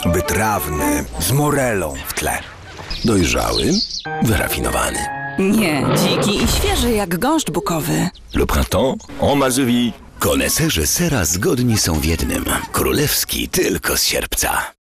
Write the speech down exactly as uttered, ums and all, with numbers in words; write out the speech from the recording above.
Wytrawny, z morelą w tle. Dojrzały, wyrafinowany. Nie, dziki i świeży jak gąszcz bukowy. Le printemps en Mazovie. Koneserzy sera zgodni są w jednym. Królewski tylko z sierpca.